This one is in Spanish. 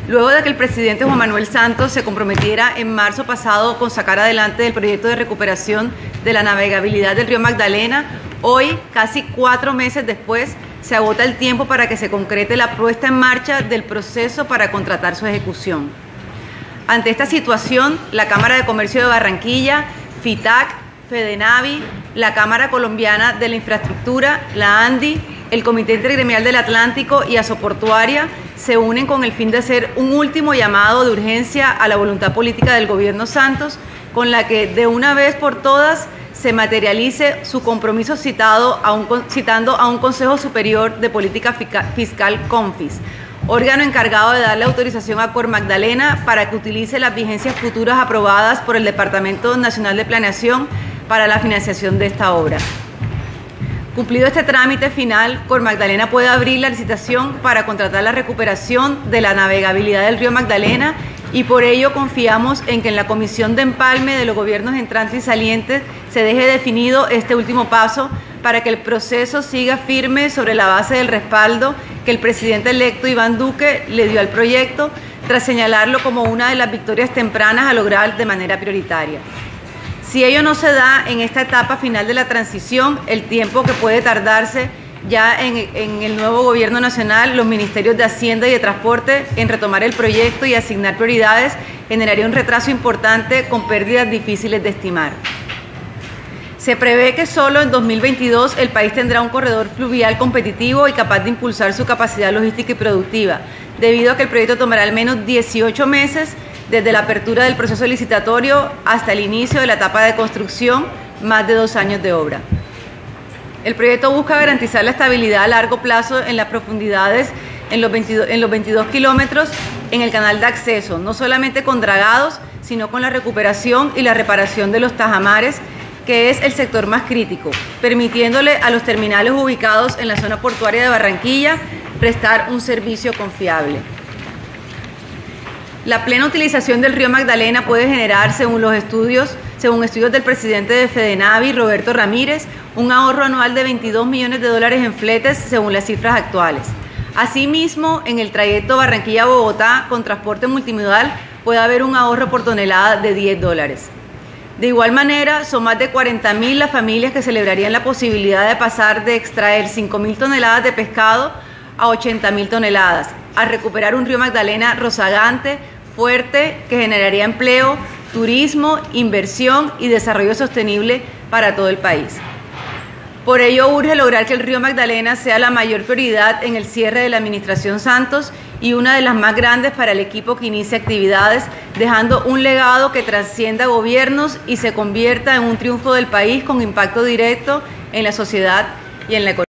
Luego de que el presidente Juan Manuel Santos se comprometiera en marzo pasado con sacar adelante el proyecto de recuperación de la navegabilidad del río Magdalena, hoy, casi 4 meses después, se agota el tiempo para que se concrete la puesta en marcha del proceso para contratar su ejecución. Ante esta situación, la Cámara de Comercio de Barranquilla, FITAC, FEDENAVI, la Cámara Colombiana de la Infraestructura, la ANDI, el Comité Intergremial del Atlántico y Asoportuaria se unen con el fin de hacer un último llamado de urgencia a la voluntad política del gobierno Santos, con la que de una vez por todas se materialice su compromiso citando a un Consejo Superior de Política Fiscal, CONFIS, órgano encargado de darle autorización a Cor Magdalena para que utilice las vigencias futuras aprobadas por el Departamento Nacional de Planeación para la financiación de esta obra. Cumplido este trámite final, Cor Magdalena puede abrir la licitación para contratar la recuperación de la navegabilidad del río Magdalena, y por ello confiamos en que en la comisión de empalme de los gobiernos entrantes y salientes se deje definido este último paso para que el proceso siga firme sobre la base del respaldo que el presidente electo Iván Duque le dio al proyecto, tras señalarlo como una de las victorias tempranas a lograr de manera prioritaria. Si ello no se da en esta etapa final de la transición, el tiempo que puede tardarse ya en el nuevo gobierno nacional, los ministerios de Hacienda y de Transporte en retomar el proyecto y asignar prioridades, generaría un retraso importante con pérdidas difíciles de estimar. Se prevé que solo en 2022 el país tendrá un corredor fluvial competitivo y capaz de impulsar su capacidad logística y productiva, debido a que el proyecto tomará al menos 18 meses desde la apertura del proceso licitatorio hasta el inicio de la etapa de construcción, más de 2 años de obra. El proyecto busca garantizar la estabilidad a largo plazo en las profundidades en los 22 kilómetros en el canal de acceso, no solamente con dragados, sino con la recuperación y la reparación de los tajamares, que es el sector más crítico, permitiéndole a los terminales ubicados en la zona portuaria de Barranquilla prestar un servicio confiable. La plena utilización del río Magdalena puede generar, según estudios del presidente de FEDENAVI, Roberto Ramírez, un ahorro anual de $22 millones en fletes, según las cifras actuales. Asimismo, en el trayecto Barranquilla-Bogotá con transporte multimodal puede haber un ahorro por tonelada de $10. De igual manera, son más de 40.000 las familias que celebrarían la posibilidad de pasar de extraer 5.000 toneladas de pescado a 80.000 toneladas, al recuperar un río Magdalena rozagante, fuerte, que generaría empleo, turismo, inversión y desarrollo sostenible para todo el país. Por ello urge lograr que el río Magdalena sea la mayor prioridad en el cierre de la administración Santos y una de las más grandes para el equipo que inicia actividades, dejando un legado que trascienda gobiernos y se convierta en un triunfo del país con impacto directo en la sociedad y en la economía.